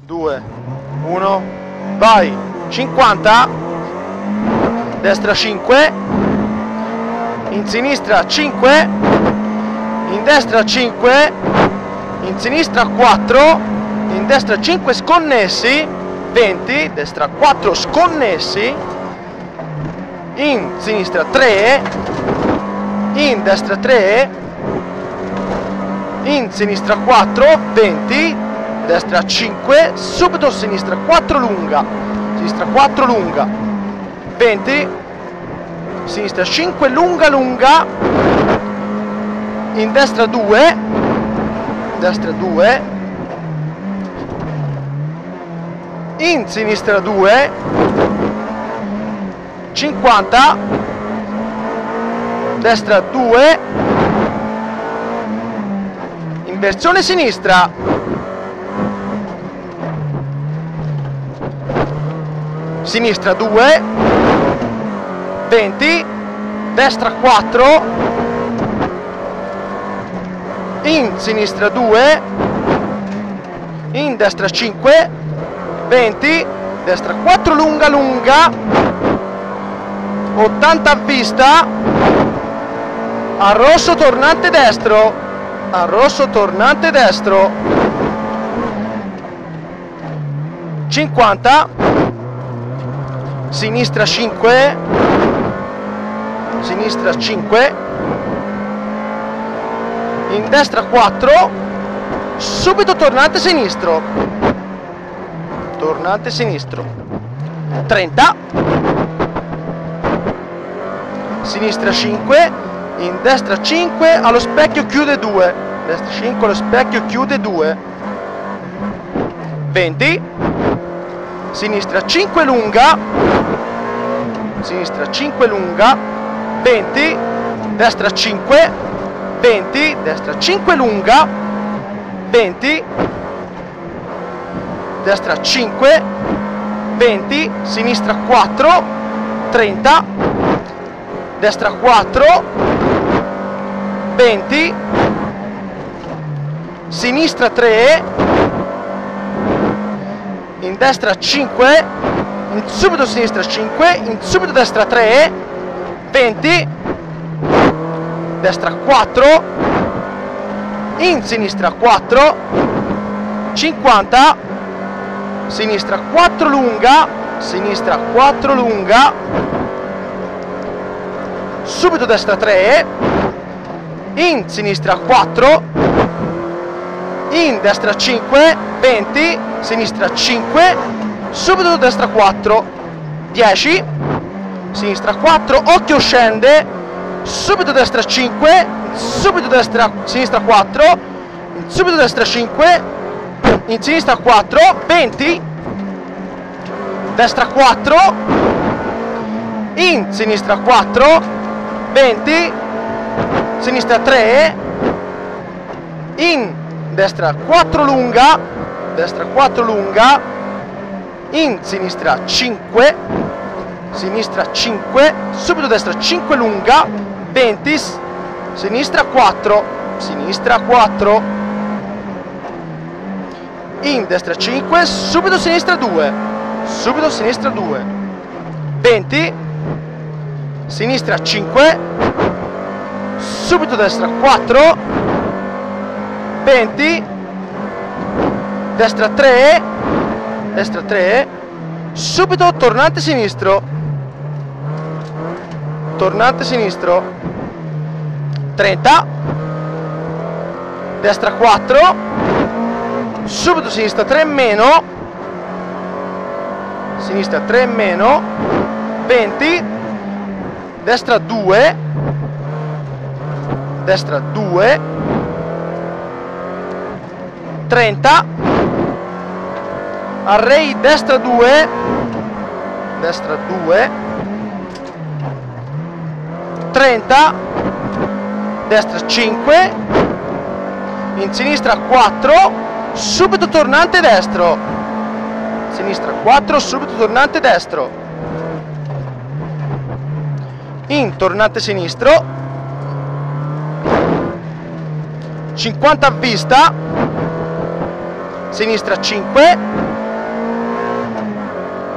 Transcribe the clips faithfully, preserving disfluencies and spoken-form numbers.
due, uno, vai. cinquanta, destra cinque, in sinistra cinque, in destra cinque, in sinistra quattro, in destra cinque sconnessi, venti, destra quattro sconnessi, in sinistra tre, in destra tre, in sinistra quattro, venti, destra cinque, subito sinistra quattro lunga, sinistra quattro lunga, venti, sinistra cinque lunga lunga, in destra due, destra due, in sinistra due, cinquanta, destra due, inversione sinistra, sinistra due, venti, destra quattro, in sinistra due, in destra cinque, venti, destra quattro lunga lunga, ottanta a vista, a rosso tornante destro, a rosso tornante destro, cinquanta, sinistra cinque, sinistra cinque, in destra quattro, subito tornante sinistro, tornante sinistro, trenta, sinistra cinque, in destra cinque, allo specchio chiude due, destra cinque allo specchio chiude due, venti, sinistra cinque lunga, sinistra cinque lunga, venti, destra cinque, venti, destra cinque lunga, venti, destra cinque, venti, sinistra quattro, trenta, destra quattro, venti, sinistra tre, in destra cinque, in subito sinistra cinque, in subito destra tre, venti, destra quattro, in sinistra quattro, cinquanta, sinistra quattro lunga, sinistra quattro lunga, subito destra tre, in sinistra quattro, in destra cinque, venti, sinistra cinque, subito destra quattro, dieci, sinistra quattro, occhio scende, subito destra cinque, subito destra, sinistra quattro, subito destra cinque, in sinistra quattro, venti, destra quattro, in sinistra quattro, venti, sinistra tre, in destra quattro lunga, destra quattro lunga, in sinistra cinque, sinistra cinque, subito destra cinque lunga, venti, sinistra quattro, sinistra quattro, in destra cinque, subito sinistra due, subito sinistra due, venti, sinistra cinque, subito destra quattro, venti, destra tre, destra tre, subito tornante sinistro, tornante sinistro, trenta, destra quattro, subito sinistra tre meno, sinistra tre meno, venti, destra due, destra due, trenta, array destra due, destra due, trenta, destra cinque, in sinistra quattro, subito tornante destro, sinistra quattro, subito tornante destro, in tornante sinistro, cinquanta a vista, sinistra cinque,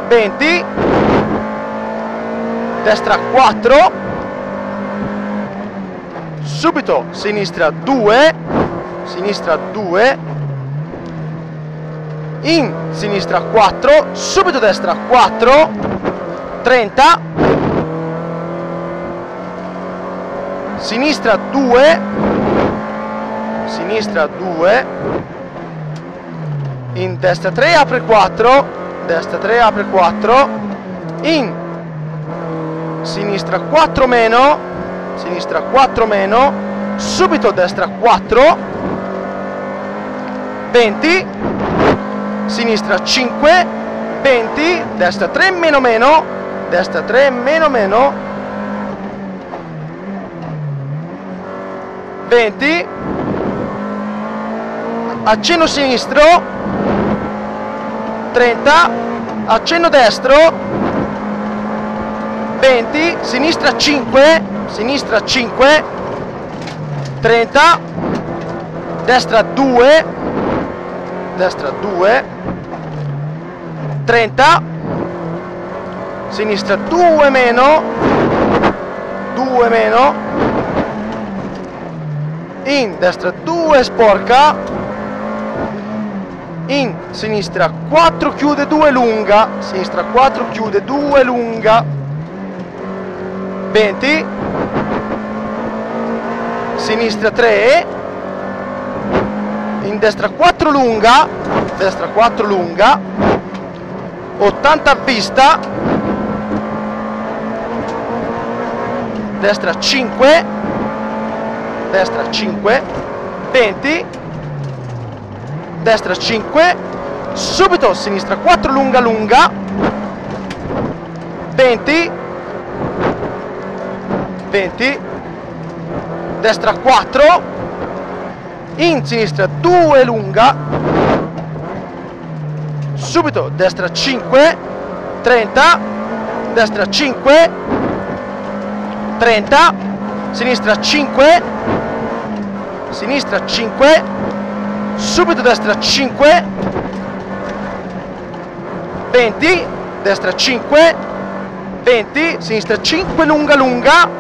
venti, destra quattro, subito sinistra due, sinistra due, in sinistra quattro, subito destra quattro, trenta, sinistra due, sinistra due, in destra tre, apre quattro, destra tre, apre quattro, in sinistra quattro meno, sinistra quattro meno, subito destra quattro, venti, sinistra cinque, venti, destra tre meno meno, destra tre meno meno, venti, accenno sinistro, trenta, accenno destro, venti, sinistra cinque, sinistra cinque, trenta, destra due, destra due, trenta, sinistra due meno, due meno, in destra due sporca, in sinistra quattro chiude due lunga, sinistra quattro chiude due lunga, venti, sinistra tre, in destra quattro lunga, destra quattro lunga, ottanta a vista, destra cinque, destra cinque, venti, destra cinque, subito sinistra quattro lunga lunga, venti, venti, destra quattro, in sinistra due lunga, subito destra cinque, trenta, destra cinque, trenta, sinistra cinque, sinistra cinque, subito destra cinque, venti, destra cinque, venti, sinistra cinque lunga lunga,